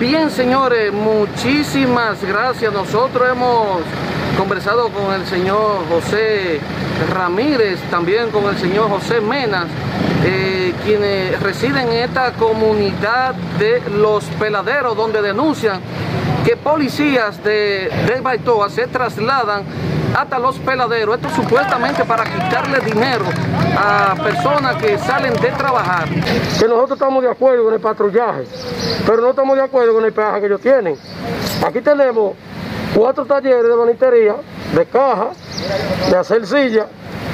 Bien, señores, muchísimas gracias. Nosotros hemos conversado con el señor José Ramírez, también con el señor José Menas, quienes residen en esta comunidad de Los Peladeros, donde denuncian que policías de Baitoa se trasladan hasta Los Peladeros, esto supuestamente para quitarle dinero a personas que salen de trabajar. Que nosotros estamos de acuerdo con el patrullaje, pero no estamos de acuerdo con el peaje que ellos tienen. Aquí tenemos 4 talleres de manitería, de caja, de hacer silla,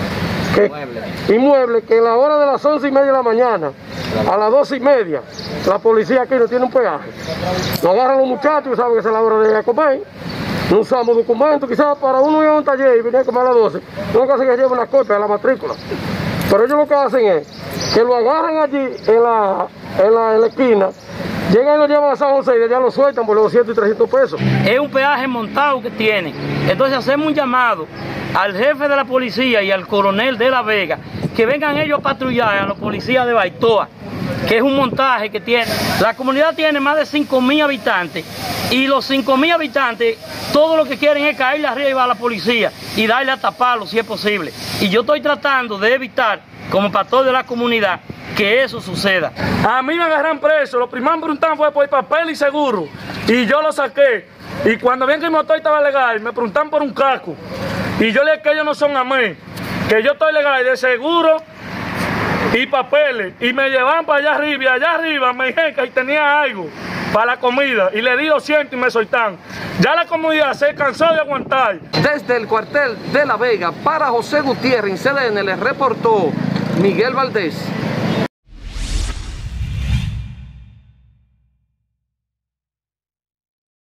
y muebles, que a la hora de las 11:30 de la mañana, a las 12:30, la policía aquí no tiene un peaje. Nos agarran los muchachos, saben que es la hora de ir a comer. No usamos documentos, quizás para uno ir a un taller y venir a comer a las 12, lo que hacen es que lleven una copia de la matrícula. Pero ellos lo que hacen es que lo agarran allí en la esquina, llegan y lo llevan a San José y de allá lo sueltan por los 200 y 300 pesos. Es un peaje montado que tienen. Entonces hacemos un llamado al jefe de la policía y al coronel de La Vega, que vengan ellos a patrullar a los policías de Baitoa, que es un montaje que tiene. La comunidad tiene más de 5.000 habitantes y los 5.000 habitantes todo lo que quieren es caerle arriba a la policía y darle a taparlo si es posible. Y yo estoy tratando de evitar, como pastor de la comunidad, que eso suceda. A mí me agarran preso, lo primero que me preguntaban fue por papel y seguro, y yo lo saqué. Y cuando ven que el motor estaba legal, me preguntan por un casco. Y yo le dije que ellos no son a mí, que yo estoy legal de seguro y papeles. Y me llevan para allá arriba me dijeron que tenía algo para la comida. Y le di 200 y me soltan. Ya la comunidad se cansó de aguantar. Desde el cuartel de La Vega, para José Gutiérrez, en CDN, les reportó Miguel Valdés.